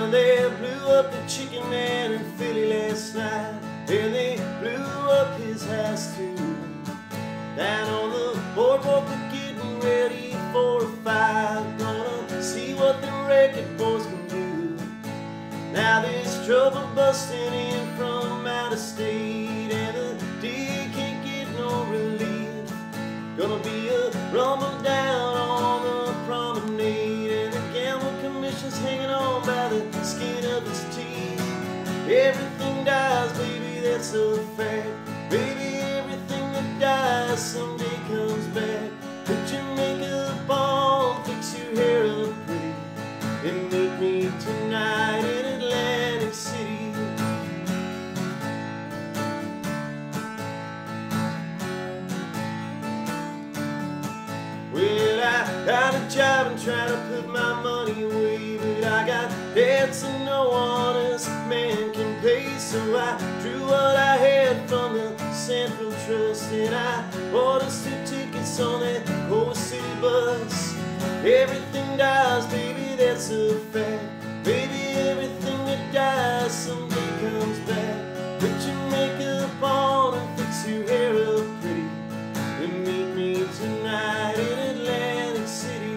Well, they blew up the chicken man in Philly last night, and they blew up his house too. Down on the boardwalk, we're getting ready for a fight. Gonna see what the record boys can do. Now there's trouble busting in from out of state, and the D can't get no relief. Gonna be a rumble down on the promenade, and the gamble commission's hanging on by the skin of his teeth. Everything dies, baby, that's a fact. Baby, everything that dies someday comes back. Put your makeup on, fix your hair up pretty, and meet me tonight in Atlantic City. Well, I got a job and try to put my money away, but I got debts and no honest man can pay. So I drew what I had from the Central Trust, and I bought us 2 tickets on that Coast City bus. Everything dies, baby, that's a fact. Baby, everything that dies someday comes back. Put your makeup on and fix your hair up pretty, and meet me tonight in Atlantic City.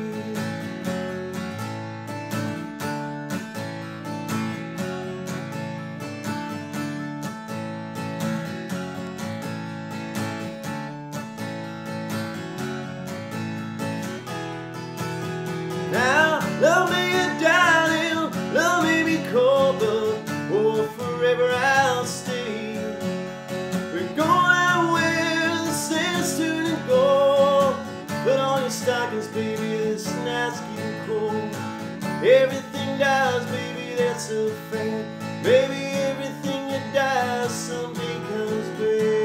Now, love me darling, love me be cold, but oh, forever I'll stay. We're going out where the sand's turning gold. Put on your stockings, baby, this night's getting cold. Everything dies, baby, that's a fact. Baby, everything that dies someday comes back.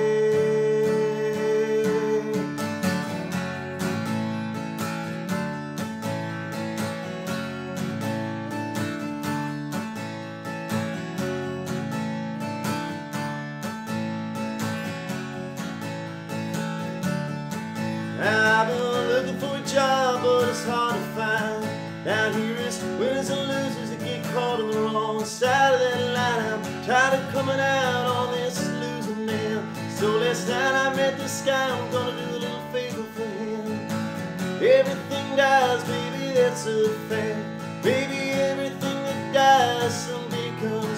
I've been looking for a job, but it's hard to find. Down here it's winners and losers that get caught on the wrong side of that line. I'm tired of coming out on this losing man. So last night I met this guy, I'm gonna do a little favor for him. Everything dies, baby, that's a fact. Baby, everything that dies someday comes